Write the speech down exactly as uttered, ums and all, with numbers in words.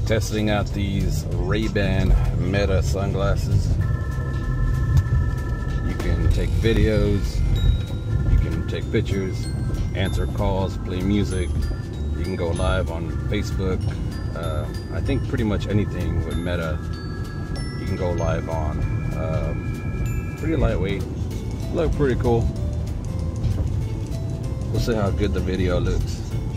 testing out these Ray-Ban Meta sunglasses. You can take videos, you can take pictures, answer calls, play music. You can go live on Facebook. Uh, I think pretty much anything with Meta you can go live on. Um, pretty lightweight, look pretty cool. We'll see how good the video looks.